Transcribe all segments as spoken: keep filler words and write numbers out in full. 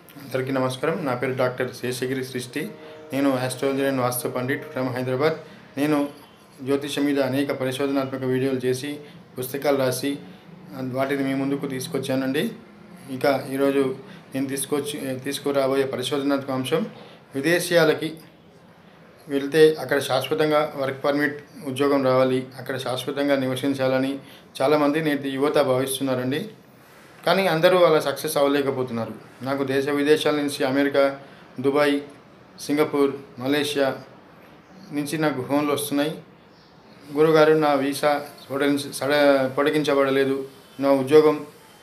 అందరికీ నమస్కారం. నా పేరు డాక్టర్ శేషగిరి సృష్టి. నేను astrology and vastu pandit from Hyderabad. నేను జ్యోతిషం మీద అనేక పరిశోధనాత్మక వీడియోలు చేసి పుస్తకాలు రాసి వాటిని మీ ముందుకు తీసుకొచ్చానండి. ఇక ఈరోజు నేను తీసుకొచ్చి తీసుకురాబోయే పరిశోధనాత్మక అంశం, విదేశీయాలకి వెళ్తే అక్కడ శాశ్వతంగా వర్క్ పర్మిట్ ఉద్యోగం రావాలి, అక్కడ శాశ్వతంగా నివసించాలని చాలామంది నేటి యువత భావిస్తున్నారండి. కానీ అందరూ అలా సక్సెస్ అవ్వలేకపోతున్నారు. నాకు దేశ విదేశాల నుంచి అమెరికా, దుబాయ్, సింగపూర్, మలేషియా నుంచి నాకు ఫోన్లు వస్తున్నాయి. గురుగారు, నా వీసా పొడిగించ సడ పొడిగించబడలేదు, నా ఉద్యోగం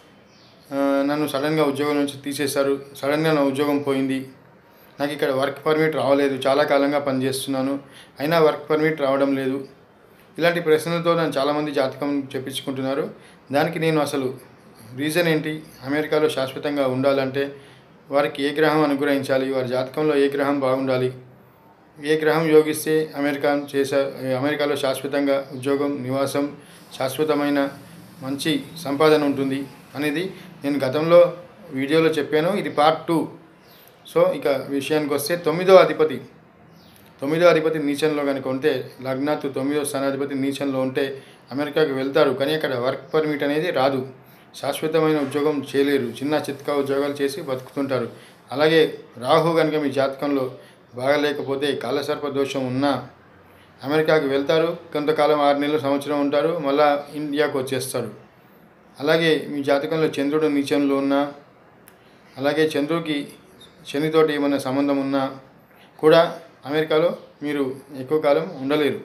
నన్ను సడన్గా ఉద్యోగం నుంచి తీసేశారు, సడన్గా నా ఉద్యోగం పోయింది, నాకు ఇక్కడ వర్క్ పర్మిట్ రావలేదు, చాలా కాలంగా పనిచేస్తున్నాను అయినా వర్క్ పర్మిట్ రావడం లేదు. ఇలాంటి ప్రశ్నలతో నన్ను చాలామంది జాతకం చెప్పించుకుంటున్నారు. దానికి నేను అసలు రీజన్ ఏంటి, అమెరికాలో శాశ్వతంగా ఉండాలంటే వారికి ఏ గ్రహం అనుగ్రహించాలి, వారి జాతకంలో ఏ గ్రహం బాగుండాలి, ఏ గ్రహం యోగిస్తే అమెరికా చేసే అమెరికాలో శాశ్వతంగా ఉద్యోగం, నివాసం, శాశ్వతమైన మంచి సంపాదన ఉంటుంది అనేది నేను గతంలో వీడియోలో చెప్పాను. ఇది పార్ట్ టూ. సో ఇక విషయానికి వస్తే, తొమ్మిదో అధిపతి తొమ్మిదో అధిపతి నీచంలో కనుక ఉంటే, లగ్నాత్ తొమ్మిదో స్థానాధిపతి నీచంలో ఉంటే అమెరికాకి వెళ్తారు, కానీ అక్కడ వర్క్ పర్మిట్ అనేది రాదు, శాశ్వతమైన ఉద్యోగం చేయలేరు, చిన్న చిత్కా ఉద్యోగాలు చేసి బతుకుతుంటారు. అలాగే రాహు కనుక మీ జాతకంలో బాగలేకపోతే, కాలసర్ప దోషం ఉన్నా అమెరికాకి వెళ్తారు, కొంతకాలం ఆరు నెలలు సంవత్సరం ఉంటారు, మళ్ళా ఇండియాకు వచ్చేస్తారు. అలాగే మీ జాతకంలో చంద్రుడు నీచంలో ఉన్నా, అలాగే చంద్రుడికి శనితోటి ఏమైనా సంబంధం ఉన్నా కూడా అమెరికాలో మీరు ఎక్కువ కాలం ఉండలేరు.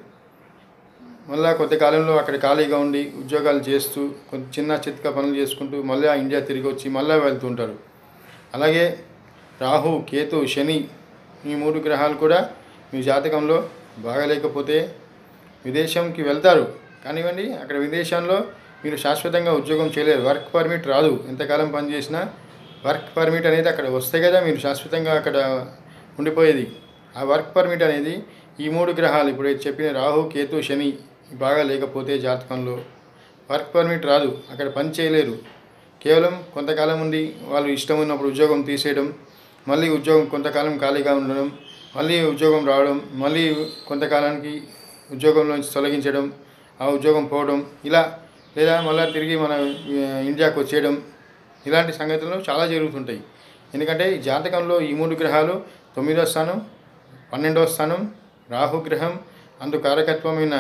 మళ్ళీ కొంతకాలంలో అక్కడ ఖాళీగా ఉండి ఉద్యోగాలు చేస్తూ కొంత చిన్న చిత్క పనులు చేసుకుంటూ మళ్ళీ ఇండియా తిరిగి వచ్చి మళ్ళీ వెళ్తుంటారు. అలాగే రాహు, కేతు, శని ఈ మూడు గ్రహాలు కూడా మీ జాతకంలో బాగలేకపోతే విదేశంకి వెళ్తారు, కానివ్వండి అక్కడ విదేశంలో మీరు శాశ్వతంగా ఉద్యోగం చేయలేరు, వర్క్ పర్మిట్ రాదు. ఎంతకాలం పనిచేసినా వర్క్ పర్మిట్ అనేది అక్కడ వస్తే కదా మీరు శాశ్వతంగా అక్కడ ఉండిపోయేది. ఆ వర్క్ పర్మిట్ అనేది ఈ మూడు గ్రహాలు ఇప్పుడు చెప్పిన రాహు, కేతు, శని బాగా లేకపోతే జాతకంలో వర్క్ పర్మిట్ రాదు, అక్కడ పని చేయలేరు. కేవలం కొంతకాలం ఉండి వాళ్ళు ఇష్టం ఉన్నప్పుడు ఉద్యోగం తీసేయడం, మళ్ళీ ఉద్యోగం కొంతకాలం ఖాళీగా ఉండడం, మళ్ళీ ఉద్యోగం రావడం, మళ్ళీ కొంతకాలానికి ఉద్యోగంలోంచి తొలగించడం, ఆ ఉద్యోగం పోవడం, ఇలా లేదా మళ్ళీ తిరిగి మన ఇండియాకు వచ్చేయడం, ఇలాంటి సంగతులు చాలా జరుగుతుంటాయి. ఎందుకంటే ఈ జాతకంలో ఈ మూడు గ్రహాలు తొమ్మిదో స్థానం, పన్నెండవ స్థానం రాహుగ్రహం, అందు కారకత్వమైన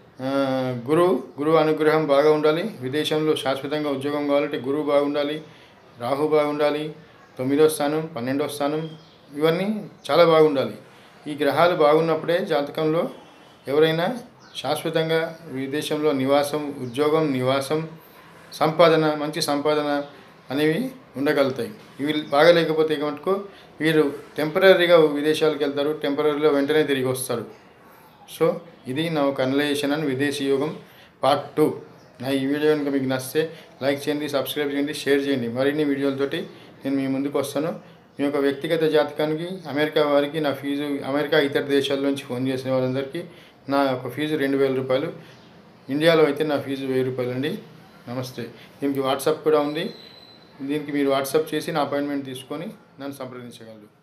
గురువు గురువు అనుగ్రహం బాగా ఉండాలి. విదేశంలో శాశ్వతంగా ఉద్యోగం కావాలంటే గురువు బాగుండాలి, రాహు బాగుండాలి, తొమ్మిదో స్థానం, పన్నెండవ స్థానం ఇవన్నీ చాలా బాగుండాలి. ఈ గ్రహాలు బాగున్నప్పుడే జాతకంలో ఎవరైనా శాశ్వతంగా విదేశంలో నివాసం, ఉద్యోగం, నివాసం, సంపాదన, మంచి సంపాదన అనేవి ఉండగలుగుతాయి. ఇవి బాగలేకపోతే మటుకు వీరు టెంపరీగా విదేశాలకు వెళ్తారు, టెంపరీలో వెంటనే తిరిగి వస్తారు. సో ఇది నా ఒక అనలైజేషన్ అండ్ విదేశీ యోగం పార్ట్ టూ. నా ఈ వీడియో కనుక మీకు నచ్చితే లైక్ చేయండి, సబ్స్క్రైబ్ చేయండి, షేర్ చేయండి. మరిన్ని వీడియోలతోటి నేను మీ ముందుకు వస్తాను. మీ యొక్క వ్యక్తిగత జాతకానికి అమెరికా వారికి నా ఫీజు, అమెరికా ఇతర దేశాల నుంచి ఫోన్ చేసిన వాళ్ళందరికీ నా యొక్క ఫీజు రెండు వేల రూపాయలు, ఇండియాలో అయితే నా ఫీజు వెయ్యి రూపాయలు అండి. నమస్తే. దీనికి వాట్సాప్ కూడా ఉంది, దీనికి మీరు వాట్సాప్ చేసి నా అపాయింట్మెంట్ తీసుకొని నన్ను సంప్రదించగలరు.